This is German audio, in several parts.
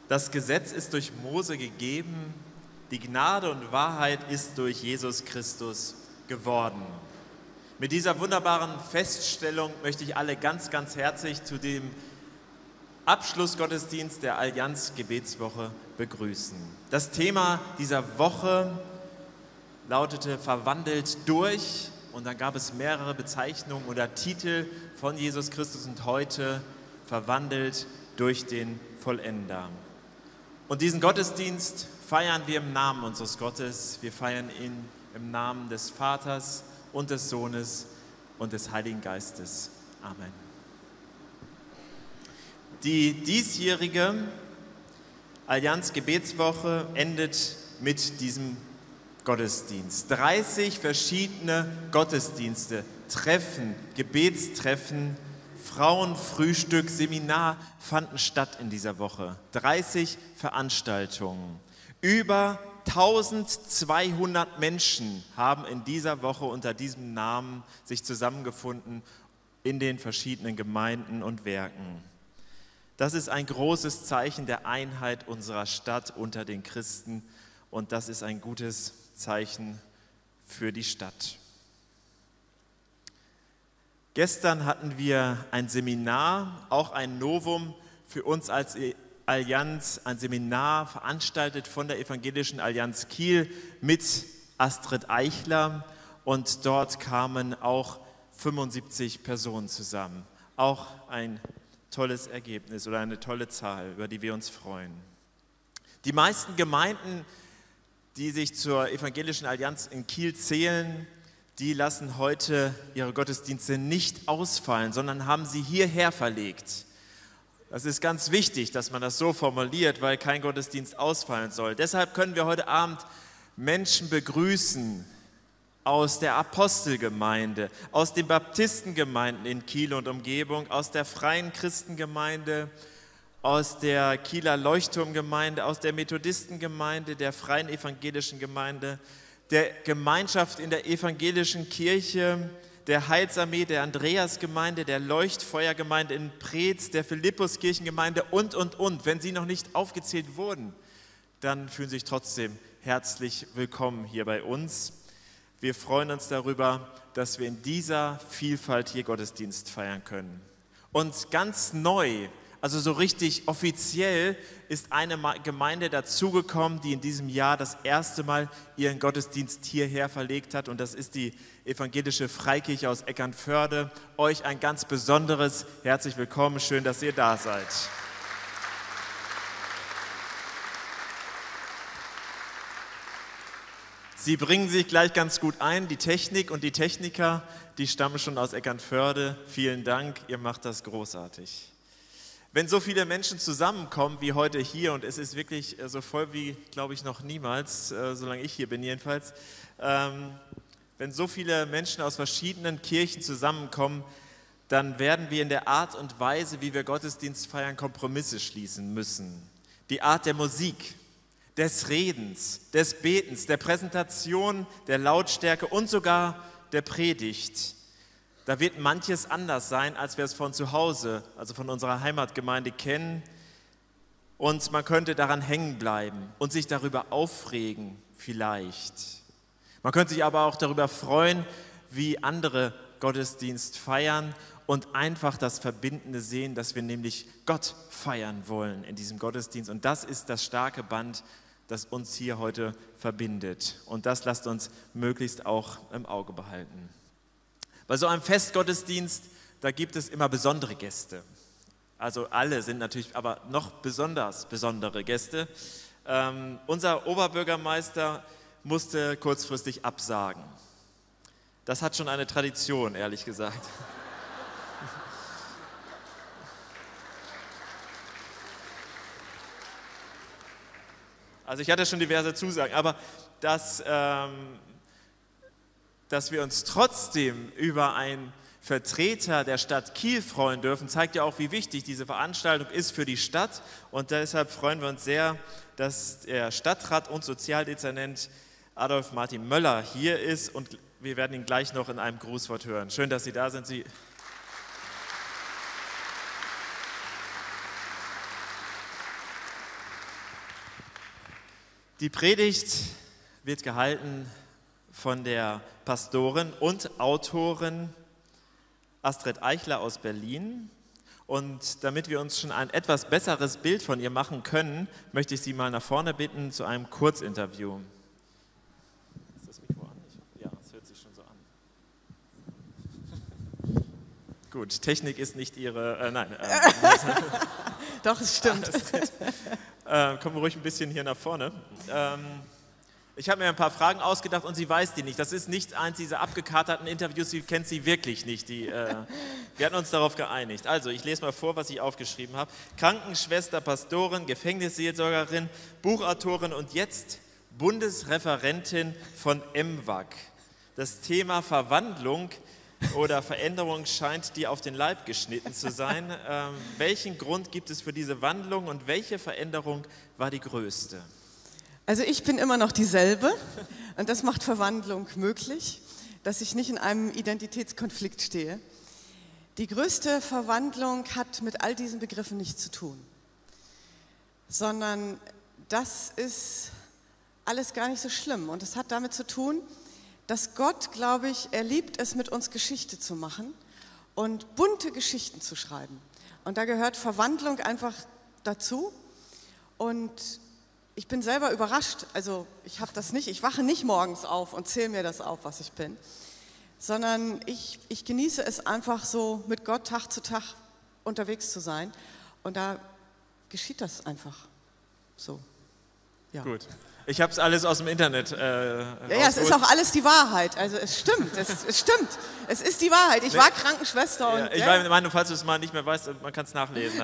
Das Gesetz ist durch Mose gegeben, die Gnade und Wahrheit ist durch Jesus Christus geworden. Mit dieser wunderbaren Feststellung möchte ich alle ganz, ganz herzlich zu dem Abschlussgottesdienst der Allianz Gebetswoche begrüßen. Das Thema dieser Woche lautete verwandelt durch und dann gab es mehrere Bezeichnungen oder Titel von Jesus Christus und heute verwandelt durch den Vollender. Und diesen Gottesdienst feiern wir im Namen unseres Gottes. Wir feiern ihn im Namen des Vaters und des Sohnes und des Heiligen Geistes. Amen. Die diesjährige Allianz Gebetswoche endet mit diesem Gottesdienst. 30 verschiedene Gottesdienste, Treffen, Gebetstreffen, Frauenfrühstück, Seminar fanden statt in dieser Woche. 30 Veranstaltungen. Über 1200 Menschen haben in dieser Woche unter diesem Namen sich zusammengefunden in den verschiedenen Gemeinden und Werken. Das ist ein großes Zeichen der Einheit unserer Stadt unter den Christen und das ist ein gutes Zeichen für die Stadt. Gestern hatten wir ein Seminar, auch ein Novum für uns als Allianz, ein Seminar veranstaltet von der Evangelischen Allianz Kiel mit Astrid Eichler und dort kamen auch 75 Personen zusammen. Auch ein tolles Ergebnis oder eine tolle Zahl, über die wir uns freuen. Die meisten Gemeinden, die sich zur Evangelischen Allianz in Kiel zählen, die lassen heute ihre Gottesdienste nicht ausfallen, sondern haben sie hierher verlegt. Das ist ganz wichtig, dass man das so formuliert, weil kein Gottesdienst ausfallen soll. Deshalb können wir heute Abend Menschen begrüßen aus der Apostelgemeinde, aus den Baptistengemeinden in Kiel und Umgebung, aus der Freien Christengemeinde, aus der Kieler Leuchtturmgemeinde, aus der Methodistengemeinde, der Freien Evangelischen Gemeinde, der Gemeinschaft in der Evangelischen Kirche, der Heilsarmee, der Andreasgemeinde, der Leuchtfeuergemeinde in Preetz, der Philippuskirchengemeinde und. Wenn sie noch nicht aufgezählt wurden, dann fühlen Sie sich trotzdem herzlich willkommen hier bei uns. Wir freuen uns darüber, dass wir in dieser Vielfalt hier Gottesdienst feiern können. Und ganz neu, also so richtig offiziell, ist eine Gemeinde dazugekommen, die in diesem Jahr das erste Mal ihren Gottesdienst hierher verlegt hat. Und das ist die Evangelische Freikirche aus Eckernförde. Euch ein ganz besonderes herzlich willkommen. Schön, dass ihr da seid. Sie bringen sich gleich ganz gut ein. Die Technik und die Techniker, die stammen schon aus Eckernförde. Vielen Dank, ihr macht das großartig. Wenn so viele Menschen zusammenkommen wie heute hier, und es ist wirklich so voll wie, glaube ich, noch niemals, solange ich hier bin jedenfalls, wenn so viele Menschen aus verschiedenen Kirchen zusammenkommen, dann werden wir in der Art und Weise, wie wir Gottesdienst feiern, Kompromisse schließen müssen. Die Art der Musik, des Redens, des Betens, der Präsentation, der Lautstärke und sogar der Predigt. Da wird manches anders sein, als wir es von zu Hause, also von unserer Heimatgemeinde kennen. Und man könnte daran hängen bleiben und sich darüber aufregen, vielleicht. Man könnte sich aber auch darüber freuen, wie andere Gottesdienst feiern und einfach das Verbindende sehen, dass wir nämlich Gott feiern wollen in diesem Gottesdienst. Und das ist das starke Band, das uns hier heute verbindet. Und das lasst uns möglichst auch im Auge behalten. Bei so einem Festgottesdienst, da gibt es immer besondere Gäste. Also alle sind natürlich, aber noch besonders besondere Gäste. Unser Oberbürgermeister musste kurzfristig absagen. Das hat schon eine Tradition, ehrlich gesagt. Also ich hatte schon diverse Zusagen, aber dass wir uns trotzdem über einen Vertreter der Stadt Kiel freuen dürfen, zeigt ja auch, wie wichtig diese Veranstaltung ist für die Stadt. Und deshalb freuen wir uns sehr, dass der Stadtrat und Sozialdezernent Adolf Martin Möller hier ist. Und wir werden ihn gleich noch in einem Grußwort hören. Schön, dass Sie da sind. Die Predigt wird gehalten von der Pastorin und Autorin Astrid Eichler aus Berlin. Und damit wir uns schon ein etwas besseres Bild von ihr machen können, möchte ich Sie mal nach vorne bitten zu einem Kurzinterview. Ist das Mikro an? Ja, es hört sich schon so an. Gut, Technik ist nicht Ihre... nein. Doch, es stimmt. Kommen wir ruhig ein bisschen hier nach vorne. Ich habe mir ein paar Fragen ausgedacht und sie weiß die nicht. Das ist nicht eins dieser abgekaterten Interviews, sie kennt sie wirklich nicht. Wir hatten uns darauf geeinigt. Also, ich lese mal vor, was ich aufgeschrieben habe. Krankenschwester, Pastorin, Gefängnisseelsorgerin, Buchautorin und jetzt Bundesreferentin von MWAG. Das Thema Verwandlung oder Veränderung scheint dir auf den Leib geschnitten zu sein. Welchen Grund gibt es für diese Wandlung und welche Veränderung war die größte? Also ich bin immer noch dieselbe und das macht Verwandlung möglich, dass ich nicht in einem Identitätskonflikt stehe. Die größte Verwandlung hat mit all diesen Begriffen nichts zu tun, sondern das ist alles gar nicht so schlimm und es hat damit zu tun, dass Gott, glaube ich, er liebt es, mit uns Geschichte zu machen und bunte Geschichten zu schreiben. Und da gehört Verwandlung einfach dazu. Und ich bin selber überrascht, also ich habe das nicht, ich wache nicht morgens auf und zähle mir das auf, was ich bin, sondern ich genieße es einfach so, mit Gott Tag zu Tag unterwegs zu sein. Und da geschieht das einfach so. Ja. Gut. Ich habe es alles aus dem Internet ja, es ist auch alles die Wahrheit. Also es stimmt, es stimmt. Es ist die Wahrheit. Ich war Krankenschwester und... Ich meine, falls du es mal nicht mehr weißt, man kann es nachlesen.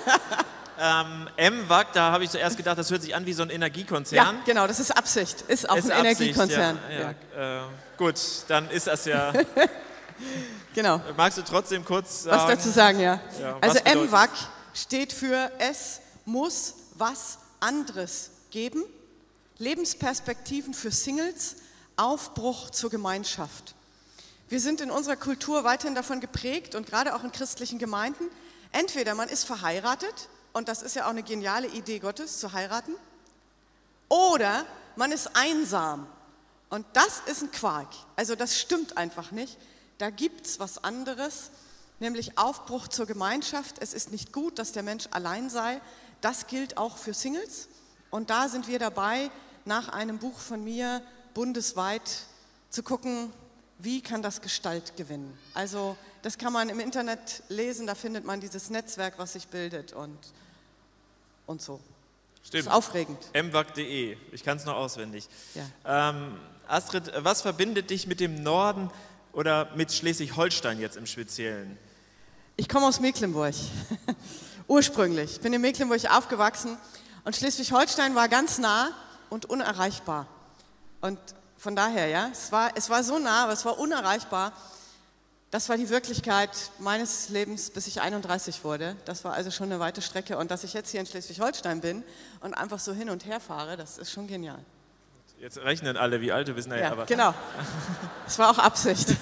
MWAG, da habe ich zuerst gedacht, das hört sich an wie so ein Energiekonzern. Ja, genau, das ist Absicht. Ist auch ein Energiekonzern. Ja. Gut, dann ist das ja... Genau. Magst du trotzdem kurz sagen? Was dazu sagen, ja. Also MWAG steht für Es muss was anderes geben. Lebensperspektiven für Singles, Aufbruch zur Gemeinschaft. Wir sind in unserer Kultur weiterhin davon geprägt und gerade auch in christlichen Gemeinden, entweder man ist verheiratet, und das ist ja auch eine geniale Idee Gottes, zu heiraten, oder man ist einsam. Und das ist ein Quark. Also das stimmt einfach nicht. Da gibt es was anderes, nämlich Aufbruch zur Gemeinschaft. Es ist nicht gut, dass der Mensch allein sei. Das gilt auch für Singles. Und da sind wir dabei, nach einem Buch von mir bundesweit zu gucken, wie kann das Gestalt gewinnen. Also das kann man im Internet lesen, da findet man dieses Netzwerk, was sich bildet und so. Stimmt. Das ist aufregend. mwag.de, ich kann es noch auswendig. Ja. Astrid, was verbindet dich mit dem Norden oder mit Schleswig-Holstein jetzt im Speziellen? Ich komme aus Mecklenburg, ursprünglich. Ich bin in Mecklenburg aufgewachsen und Schleswig-Holstein war ganz nah und unerreichbar. Und von daher, ja, es war so nah, aber es war unerreichbar. Das war die Wirklichkeit meines Lebens, bis ich 31 wurde. Das war also schon eine weite Strecke. Und dass ich jetzt hier in Schleswig-Holstein bin und einfach so hin und her fahre, das ist schon genial. Jetzt rechnen alle, wie alt du bist. Naja, ja, aber genau. Das war auch Absicht.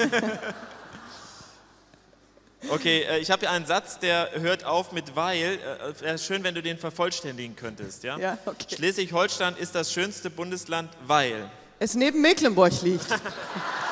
Okay, ich habe hier einen Satz, der hört auf mit weil. Wäre schön, wenn du den vervollständigen könntest. Ja? Ja, okay. Schleswig-Holstein ist das schönste Bundesland, weil es neben Mecklenburg liegt.